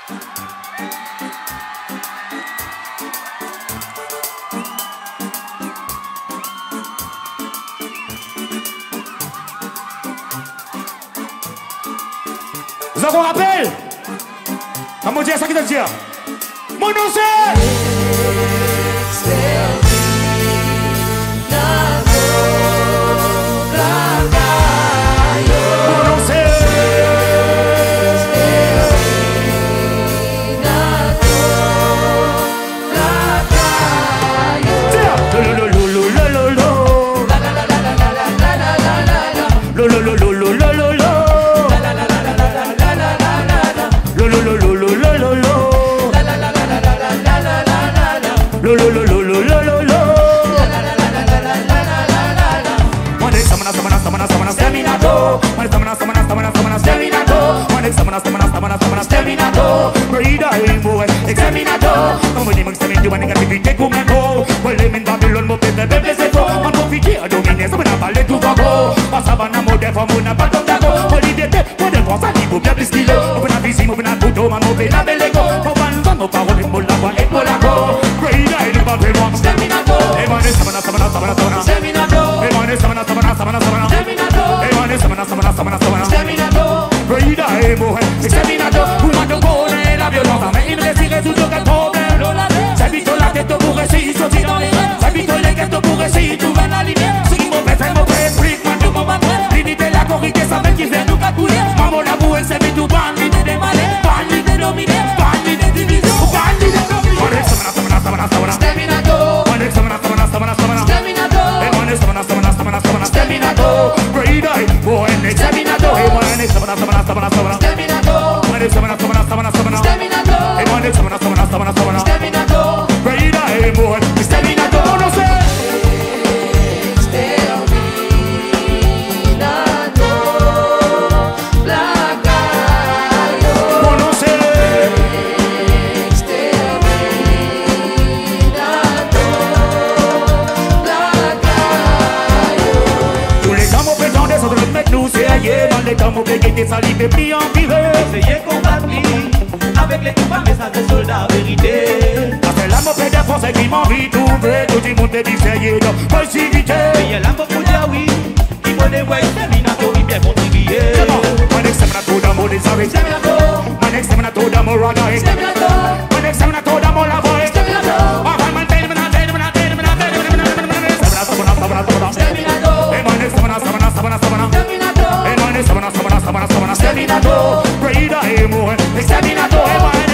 Vous avez un rappel? Comment dire ça qui te dit? Mon nom c'est... Examinador, como ni me examine, yo van a negativité como go. Huele en Babylon, mo pede bebé se fo. Man confie a dominer, ça me parler tout vago. Passava na mode femme, na pas comme dago. Holiday, moi de France, il faut bien plus kilo. On a visé, on a couteau, man, on fait la belle ego. On va nous vendre nos paroles, on la voix et pour la go. Great eye, nous va faire moi. Examinador, et moi de samana. Examinador, et moi de samana. Examinador, et moi de samana. Examinador, great eye, moi. Examinador, pour moi de connaître la violence, mais il me laisse résoudre aucun problème. J'habite la tête pour essayer de sortir dans les rêves. J'habite les ghettos pour essayer de trouver la lumière. Ce qui m'opère, fait mauvais, explique-moi tout mon batteur. L'unité, la corrigée, ça fait qui fait nous catouiller. Maman l'avoue, elle s'est mis tout ban, l'idée des malais, ban l'idée dominée, ban l'idée division, ban l'idée dominée. Samana. Exterminator. Exterminator. Great eye, boy, and exterminator. Hey, boy, and exterminator. Exterminator. Great eye, boy, exterminator. No sé. Dans les temps mauvais qui étaient salis et pris en piré. Essayez combattre avec les combats, message de soldats vérité. Après la mauvaise des Français qui m'ont vite trouvé. Tout le monde est d'essayer de passivité. Mais la mauvaise pour oui, il faut des voix exterminatoires, il bien contribué. C'est bon, mon exterminateur d'amour des arrêts. Mon exterminateur d'amour radar. Mon exterminateur d'amour la voix. Exterminator, great eye, more. Exterminator,